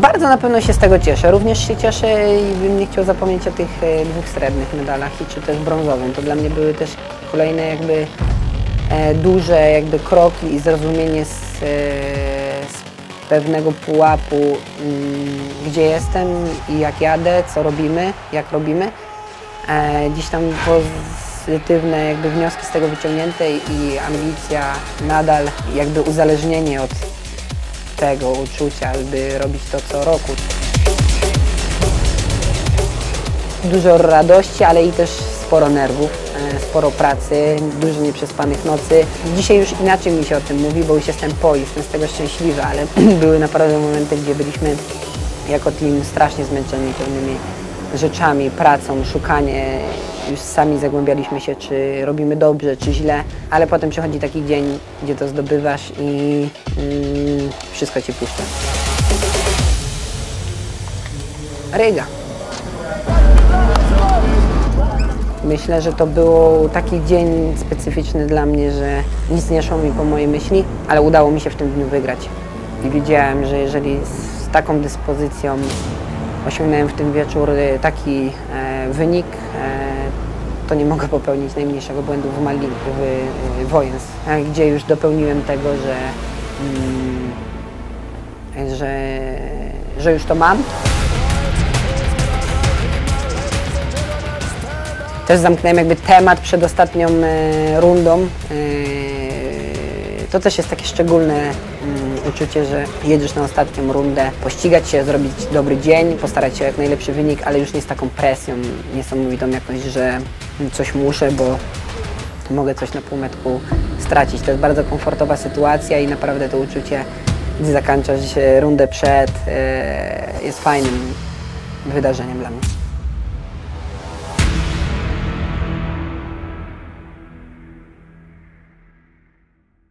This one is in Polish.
Bardzo na pewno się z tego cieszę. Również się cieszę i bym nie chciał zapomnieć o tych 2 srebrnych medalach czy też brązowym. To dla mnie były też kolejne jakby duże jakby kroki i zrozumienie z pewnego pułapu, gdzie jestem i jak jadę, co robimy, jak robimy. Gdzieś tam pozytywne jakby wnioski z tego wyciągnięte i ambicja nadal jakby uzależnienie od tego uczucia, by robić to co roku. Dużo radości, ale i też sporo nerwów, sporo pracy, dużo nieprzespanych nocy. Dzisiaj już inaczej mi się o tym mówi, bo już jestem jestem z tego szczęśliwy, ale były naprawdę momenty, gdzie byliśmy jako team strasznie zmęczeni pewnymi rzeczami, pracą, szukanie. Już sami zagłębialiśmy się, czy robimy dobrze, czy źle, ale potem przychodzi taki dzień, gdzie to zdobywasz i wszystko ci puszcza. Ryga. Myślę, że to był taki dzień specyficzny dla mnie, że nic nie szło mi po mojej myśli, ale udało mi się w tym dniu wygrać. I wiedziałem, że jeżeli z taką dyspozycją osiągnąłem w tym wieczór taki wynik, to nie mogę popełnić najmniejszego błędu w Wojens, gdzie już dopełniłem tego, że już to mam. Też zamknąłem jakby temat przed ostatnią rundą. To też jest takie szczególne uczucie, że jedziesz na ostatnią rundę, pościgać się, zrobić dobry dzień, postarać się o jak najlepszy wynik, ale już nie z taką presją niesamowitą jakąś, że coś muszę, bo mogę coś na półmetku stracić. To jest bardzo komfortowa sytuacja i naprawdę to uczucie, gdy zakończasz rundę przed, jest fajnym wydarzeniem dla mnie.